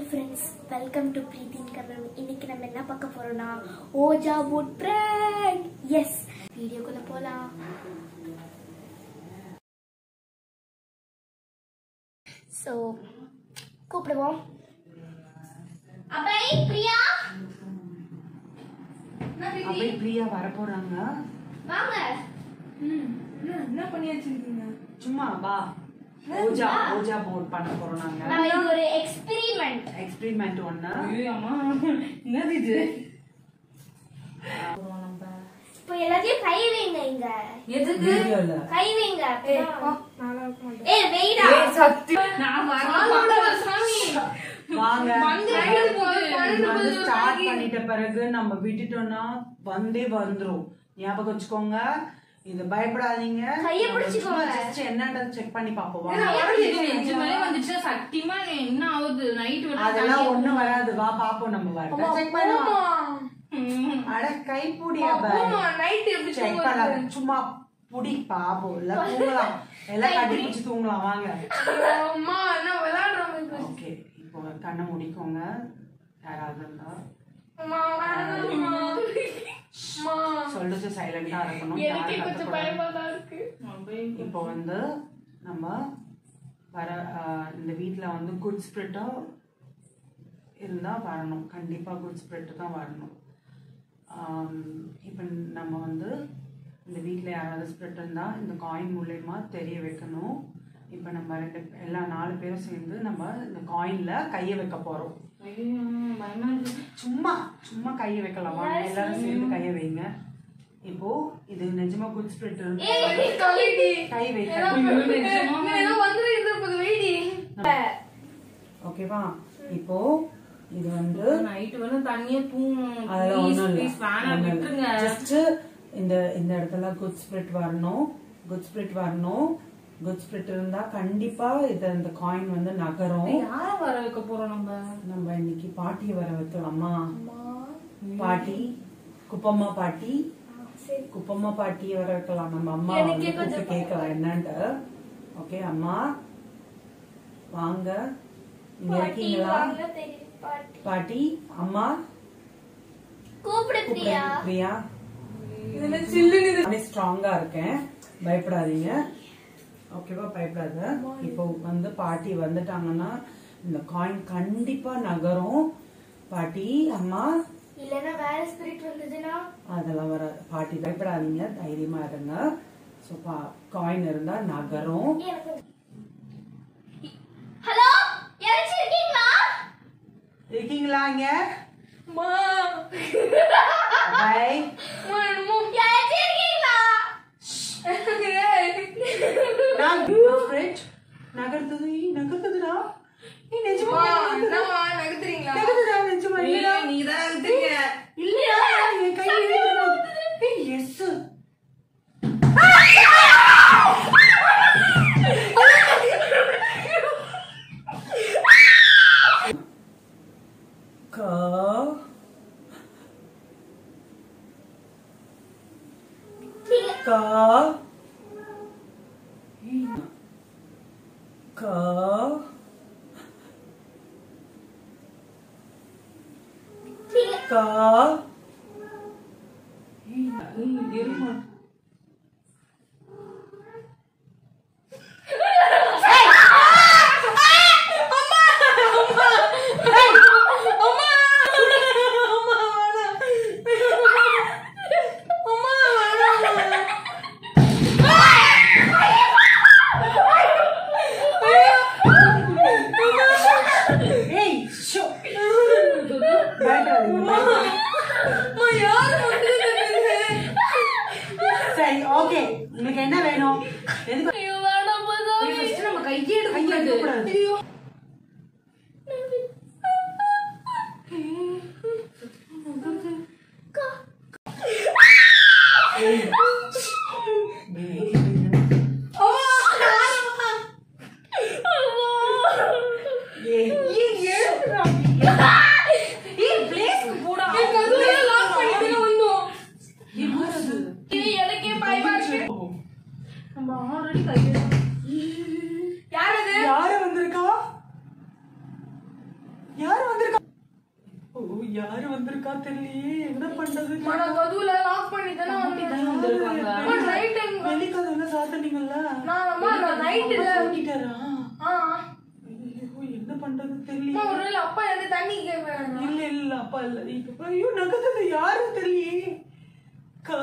friends, welcome to Preethiyin Kaimanam. இன்னைக்கு நம்ம என்ன பார்க்க போறோம்னா Ouija Board Prank. Yes, வீடியோக்குள்ள போலாம். So, கூப்பிடுவோம். அபய் பிரியா. அபய் பிரியா வர போறாங்க. வாங்க. என்ன பண்ணி வச்சிருக்கீங்க? சும்மா வா. Ouija board பண்ண போறோம் நாங்க. நம்ம இது ஒரு எக்ஸ்பெரிமென்ட் ஒண்ணு. ஐயோ அம்மா என்னது இது? இப்போ எல்லாத்தையும் கை வைங்க இங்க. எதுக்கு? கை வைங்க. நானா இருக்க மாட்டேன். ஏய் வெயிடா. ஏய் சத்தி நான் வரல சாமி. வாங்க. வந்து ஸ்டார்ட் பண்ணிட்ட பிறகு நம்ம விட்டுட்டோம்னா வந்தே வந்துரும். ஞாபகம் வச்சுக்கோங்க. இது பயப்படாதீங்க. கைய பிடிச்சுக்கோங்க. ஜஸ்ட் என்னன்னு செக் பண்ணி பாப்போம். நிஜமாவே வந்துச்சு சத்தியமா என்ன ஆகுது நைட் வர அதெல்லாம் ஒண்ணும் வராது. வா பாப்போம் நம்ம வர. செக் பண்ணுவோம். அட கை புடியா பை. நைட் எப்படி செக் பண்ணலாம். சும்மா புடி பாப்போம். இல்ல தூங்கலாம். எல்லாம் கட்டி பிடிச்சு தூங்கலாம் வாங்க. அம்மா நான் விளையாடுறேன். ஓகே. இப்போ கண்ணை மூடிக்கோங்க. யாராவது இருந்தா அம்மா அம்மா சொல்லுச்சு சைலண்டா இருக்கணும். எனக்கு கொஞ்சம் பயமா தான் இருக்கு. இப்போ வந்து நம்ம வர இந்த வீட்ல வந்து குட் ஸ்பிரிட்டா இருந்தா வரணும். கண்டிப்பா குட் ஸ்பிரிட் தான் வரணும். இப்போ நம்ம வந்து இந்த வீட்டில் யாராவது ஸ்பிரிட் இருந்தா இந்த காயின் மூலயமா தெரிய வைக்கணும். இப்போ நம்ம எல்லா 4 பேரும் சேர்ந்து நம்ம இந்த காயின்ல கையை வைக்க போறோம். சும்மா சும்மா கையை வைக்கலாம். வாங்க எல்லாரும் சேர்ந்து கையை வைங்க. இப்போ இது நிஜமா குட் ஸ்பிரிட் கை வைக்க. ஓகேவா? இப்போ இது வந்து நைட் வந்து தண்ணியே அதெல்லாம் ஒண்ணும் இல்ல. ஜஸ்ட் இந்த இடத்துல குட் ஸ்பிரிட் வரணும். குட் ஸ்பிரிட் வரணும். குட் ஸ்பிரிட் இருந்தா கண்டிப்பா இந்த காயின் வந்து நகரும். யார வர வைக்க போறோம் நம்ம இன்னைக்கு பாட்டியை வர வைக்கலாமா? பாட்டி குப்பம்மா பாட்டி. குப்பம்மா பாட்டியை வர வைக்கலாம். நம்ம அம்மா வந்து கூப்பிட்டு கேட்கலாம் என்னன்ட்டு. ஓகே அம்மா வாங்க. நீங்க இருக்கீங்களா? பாட்டி அம்மா கூப்பிடு பிரியா. பிரியா இதுல சில்லுன்னு ஸ்ட்ராங்கா இருக்கேன். பயப்படாதீங்க. ஓகேவா? பயப்படாத. இப்போ வந்து பாட்டி வந்துட்டாங்கன்னா இந்த காயின் கண்டிப்பா நகரும். பாட்டி அம்மா இல்லனா வேற ஸ்பிரிட் வந்ததுனா அதெல்லாம் வராது. பாட்டி பயப்படாதீங்க. தைரியமா இருங்க. சோ காயின் இருந்தா நகரும். ஹலோ யாராச்சும் இருக்கீங்களா? இருக்கீங்களா இங்க? மா பை யாராச்சும் இருக்கீங்களா? நான் ஸ்பிரிட் நகர்த்துதுடா. நீ நிஜமா என்னமா நகத்துறீங்களா? நகர்த்துடா நிஜமா இல்ல. நீ தான் நகத்துறீங்க. இல்லையா? என் கை ஏய் எஸ். கா கா கா கா இருமா. சரி ஓகே. உங்களுக்கு என்ன வேணும்? நம்ம கையே எடுக்க கூடாது. எனக்கே பயமா இருக்கு. நம்ம ஆல்ரெடி யாரு வந்திருக்கா? ஓ யாரு வந்திருக்கா தெரியலையே, என்ன பண்றது? கதவுல லாக் பண்ணி தான வந்திருக்காங்க. நைட் டைம் வெளிக்கதவுல சாத்தனீங்கல்ல? நான் நைட்ல ஓடிட்டாரா? என்ன பண்றது தெரியல. ஒருவேளை அப்பா என்ன தண்ணி கேக்குறாங்க. இல்ல அப்பா இல்ல. ஐயோ நகத்துல யாரு தெரியலையே. கா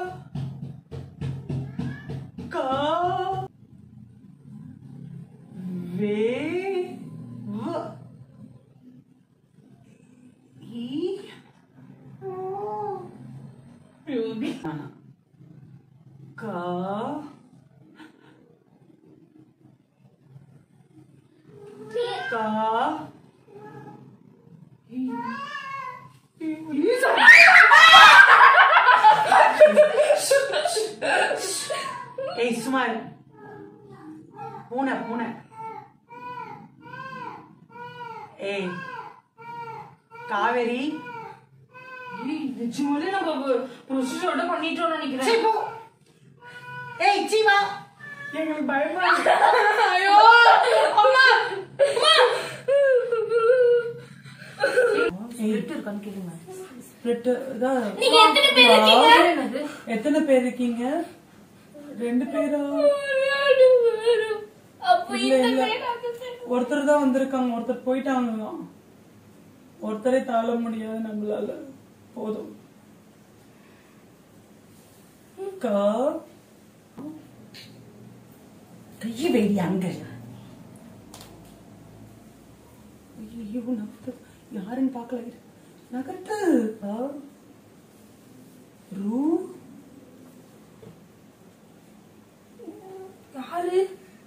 கா வே வ ஈ யோகி கா கா ஏய் சுமார் பூனை பூனை. ஏய் காவேரி நிஜமாலே நம்ம ப்ரொசீஜரோட பண்ணிட்டோம் நினைக்கிறேன். சீ போ. ஏய் சீமா எங்களுக்கு பயமா இருக்கு. ஐயோ அம்மா அம்மா ஸ்பிரிட் இருக்கான்னு கேளுங்க. ஸ்பிரிட் தான். நீங்க எத்தனை பேர் இருக்கீங்க? எத்தனை பேர் இருக்கீங்க? 2 பேரா? அப்ப இந்த பேர் ஒருத்தர் தான் வந்திருக்காங்க, ஒருத்தர் போயிட்டாங்க. ஒருத்தரே தாழ முடியாது நம்மளால. போதும். கையை வேடி அங்க. ஐயோ நகத்து யாருன்னு பாக்கல. நகத்து ரூ யாரு?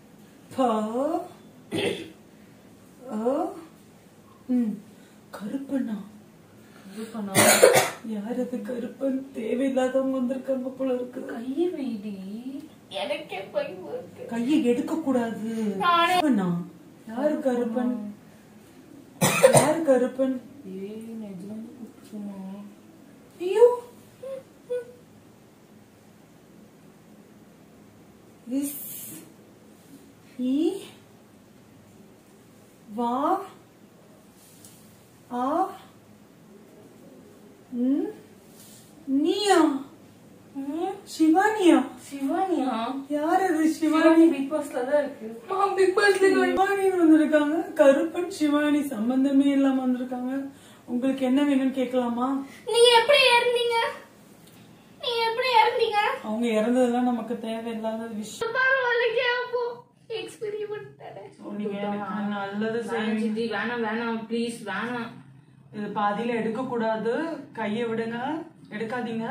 கருப்பண்ணா. கருப்பண்ணா யார் அது? கருப்பன் தேவையில்லாதவங்க வந்திருக்காங்க போல இருக்கு. கையை வேடி. எனக்கே பயமா இருக்கு. கையை எடுக்க கூடாது. யாரு கருப்பன்? யாரு கருப்பன்? ஐயோ வா ஆ நீயா? சிவானியா? சிவானியா? யார் அது? சிவானி பிக் பாஸ்ல தான் இருக்கு. பிக் பாஸ்ல சிவானி வந்திருக்காங்க. கருப்பன் சிவானி சம்பந்தமே இல்லாம வந்திருக்காங்க. உங்களுக்கு என்ன வேணும்னு கேட்கலாமா? நீங்க எப்படி இறந்தீங்க? அவங்க இறந்ததெல்லாம் நமக்கு தேவையில்லாத விஷயம். பரவாயில்லைங்க, அப்போ எக்ஸ்பெரிமெண்ட் தானே. நல்லது சித்தி. வேணாம் ப்ளீஸ் வேணாம். இது பாதியில எடுக்க கூடாது. கையை விடுங்க, எடுக்காதீங்க.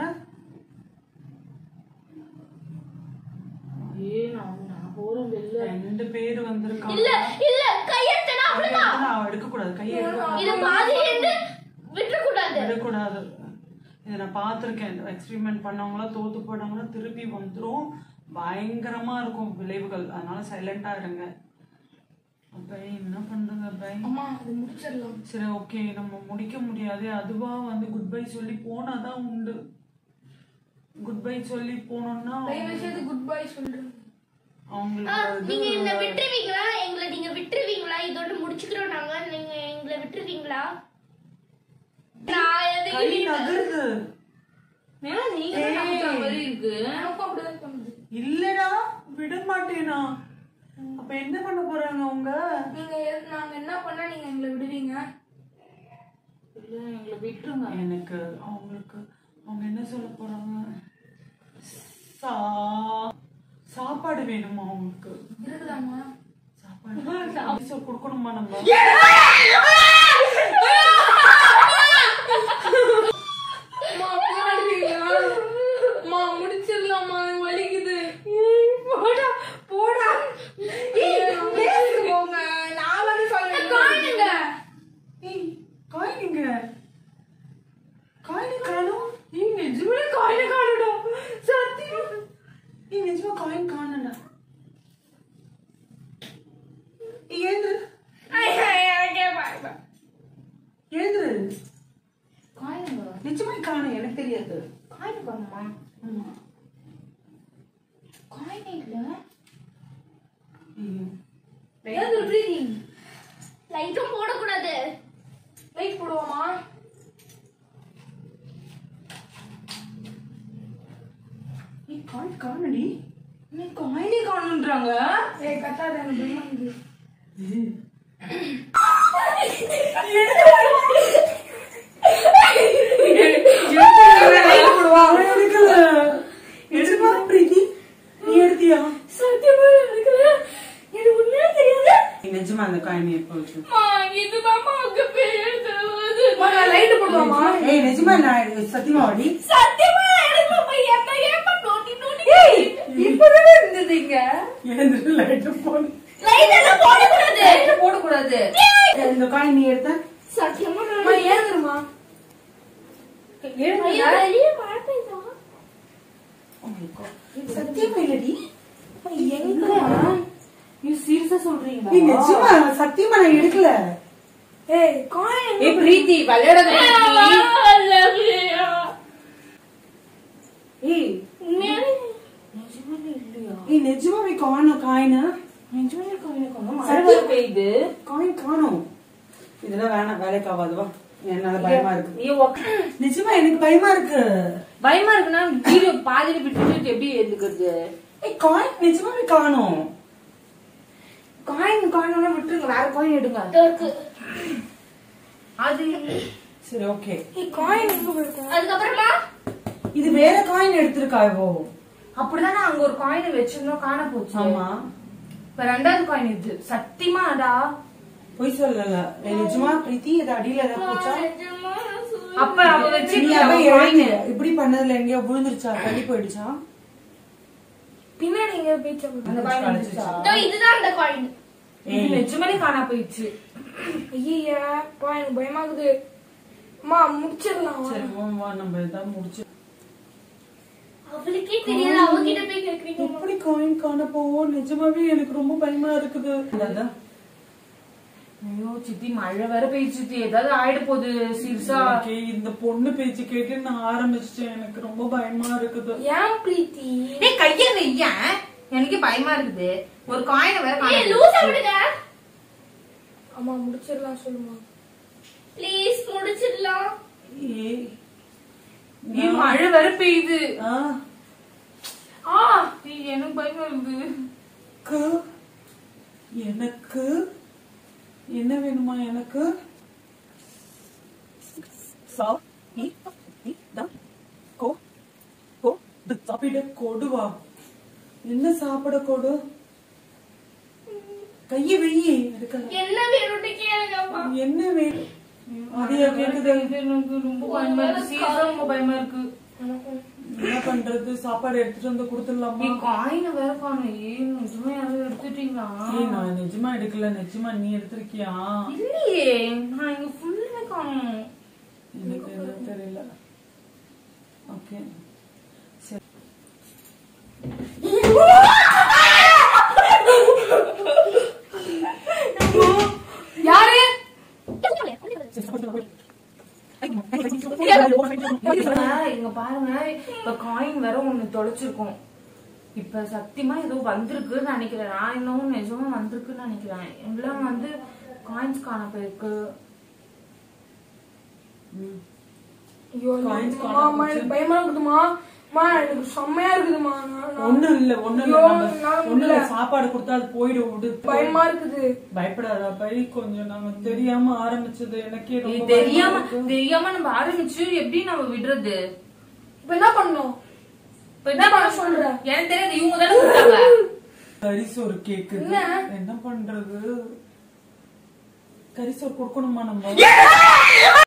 ரெண்டு பேரு வந்திருக்காங்க. இல்ல இல்ல கையெடுத்தனா அவ்வளவுதான். எடுக்க கூடாது. கையை இது பாதியில இருந்து விட்டுற கூடாது. விடக்கூடாது. இதை நான் பாத்திருக்கேன். எக்ஸ்பெரிமெண்ட் பண்ணவங்களா தோத்து போனவங்களா திருப்பி வந்துரும். பயங்கரமா இருக்கும் விளைவுகள். அதனால சைலண்டா இருங்க. அப்ப என்ன பண்றது? சரி ஓகே, நம்ம முடிக்க முடியாது. அதுவா வந்து குட் பை சொல்லி போனாதான் உண்டு. குட் பை சொல்லி போனோம்னா குட் பை சொல்றேன். நீங்க என்ன விட்டுருவீங்களா? எங்களை நீங்க விட்டுருவீங்களா? இதோட முடிச்சுக்கிறோம் நாங்க. நீங்க எங்களை விட்டுருவீங்களா? இல்லடா விட மாட்டேனா. அப்ப என்ன பண்ண போறாங்க அவங்க? நாங்க என்ன பண்ணா நீங்க எங்களை விடுவீங்க? இல்ல எங்களை விட்டுருங்க. எனக்கு அவங்களுக்கு அவங்க என்ன சொல்ல போறாங்க? சாப்பாடு வேணுமா அவங்களுக்கு? இருக்குதாமா சாப்பாடு கொடுக்கணுமா நம்ம? முடிச்சிடலாமா? வலிக்குது. போடா போடா. நான் வந்து சொல்றேன். காயினுங்க காயின் காணும். நிஜமே காயின் காணுடா. சத்தியம் நிஜமா காயின் காணடா. ஏந்திரு ஏந்திரு. நிஜமா காணும். எனக்கு தெரியாது. காயின் காணுமா? காயின் இல்ல. லைட்டும் போடக்கூடாது. போடுவோமா? நீ காணடி நீ காயினே காணுன்றாங்க. ஏய் கட்டாத எனக்கு பயமா இருக்கு. பிரீத்தி நீ எடுத்தியா? சத்தியமா எடுக்கல. எனக்கு உண்மையா தெரியாது. நிஜமா அந்த காயின் எப்ப வச்சு? இது மாமா அங்க பேசுறது. நான் லைட் போடுவாமா? ஏய் நிஜமா நான் சத்தியமா வாடி. சத்தியமா எனக்கு மாமா என்ன ஏப்ப நோட்டி நோட்டி. ஏய் இப்பவே இருந்தீங்க. எழுந்து லைட் போடு. லைட் எல்லாம் போட கூடாது. லைட் போட கூடாது. இந்த காயின் நீ எடுத்த? சத்தியமா நான் ஏறுறமா? ஏறுங்க. வெளிய பாப்பேன். Oh my god. சத்தியமா இல்லடி. எங்க? நீ சீரியஸா சொல்றீங்களா? நீ நிஜமா சத்தியமா நான் எடுக்கல. ஏய் காயின். ஏய் பிரீத்தி விளையாடாத பிரீத்தி. ஏய் நிஜமாவே இல்லையா? ஏய் நிஜமாவே காணோம் காயினா? நிஜமாவே காயின் காணோம். மழை பெய்யுது. காயின் காணோம். இதெல்லாம் வேணாம் வேலைக்கு ஆகாது வா. என்னால பயமா இருக்கு. நீ நிஜமா எனக்கு பயமா இருக்கு. பயமா இருக்குன்னா வீடியோ பாதியில விட்டுட்டு எப்படி எழுதுக்கிறது? ஏய் காயின் நிஜமாவே காணோம். காயின் காயினா விட்டுருங்க, வேற காயின் எடுங்க. அது சரி ஓகே. ஏய் காயின் எங்க போயிருக்கும்? அதுக்கப்புறமா இது வேற காயின் எடுத்திருக்கா இவோ. அப்படிதானே அங்க ஒரு காயின் வச்சிருந்தோம் காண போச்சு. ஆமா. இப்ப ரெண்டாவது காயின் இது. சத்தியமாடா போய் சொல்லல. நிஜமா பிரீத்தி இது அடியில ஏதாவது போச்சா? அப்ப அவ வச்சு நீ அப்ப எழுதி இப்படி பண்ணதுல எங்கேயோ விழுந்துருச்சா? தள்ளி போயிடுச்சா? பின்னாடி எங்க போயிடுச்சு? அந்த காயின் வந்துச்சா? இதுதான் அந்த காயின். இது நிஜமாவே காணா போயிடுச்சு. ஐயா பா எனக்கு பயமாகுது. அம்மா முடிச்சிடலாம். சரி வா நம்ம இதான் முடிச்சு. அவளுக்கே தெரியாது, அவகிட்ட போய் கேக்குறீங்க. எப்படி காயின் காண போவோம்? நிஜமாவே எனக்கு ரொம்ப பயமா இருக்குது. அதான் ஐயோ சித்தி மழை வேற பெய்யுச்சு. ஏதாவது ஆயிட போகுது சீரியஸா. இந்த பொண்ணு பேச்சு கேட்டு நான் ஆரம்பிச்சிட்டேன். எனக்கு ரொம்ப பயமா இருக்குது. ஏன் பிரீத்தி? நீ கைய வைய. எனக்கு பயமா இருக்குது. ஒரு காயினை வேற காணோம். ஏய் லூசா விடுங்க. அம்மா முடிச்சிடலாம் சொல்லுமா. ப்ளீஸ் முடிச்சிடலாம். ஏய் நீ மழை வேற பெய்யுது. எனக்கு பயமா இருக்குது. எனக்கு என்ன வேணுமா? எனக்கு சாப்பிட கொடுவா. என்ன சாப்பிட கொடு? கைய வெயி. என்ன வேணும்னு கேளுங்கப்பா. என்ன வேணும்? அதையா கேக்குது? எனக்கு ரொம்ப பயமா இருக்கு. சீரியஸா ரொம்ப பயமா இருக்கு. என்ன பண்றது? சாப்பாடு எடுத்துட்டு வந்து குடுத்துடலாமா? காயின வேற காணும். நிஜமா யாரும் எடுத்துட்டீங்களா? நான் நிஜமா எடுக்கல. நிஜமா நீ எடுத்திருக்கியா? இல்லையே நான் இங்க ஃபுல்லா காணும். எனக்கு எதுவும் தெரியல. ஓகே சரி. யாரு? இங்க பாருங்க, இப்ப காயின் வேற ஒண்ணு தொலைச்சிருக்கோம். இப்ப சத்தியமா ஏதோ வந்திருக்குன்னு நினைக்கிறேன். நான் இன்னும் நிஜமா வந்திருக்குன்னு நினைக்கிறேன். எல்லாம் வந்து காயின்ஸ் காண போயிருக்கு. பயமா இருக்குதுமா. எனக்கு செம்மையா இருக்குதுமா. ஒண்ணும் இல்ல. சாப்பாடு கொடுத்தா அது போயிடும். பயமா இருக்குது. பயப்படாத பை. கொஞ்சம் நாங்க தெரியாம ஆரம்பிச்சது. எனக்கே தெரியாம நம்ம ஆரம்பிச்சு எப்படி நம்ம விடுறது? இப்ப என்ன பண்ணோம்? இப்ப என்ன பண்ண சொல்ற? எனக்கு தெரியாது. இவங்க தானே கொடுத்தாங்க. கரிசோறு கேக்குது. என்ன பண்றது? கரிசோறு கொடுக்கணுமா நம்ம?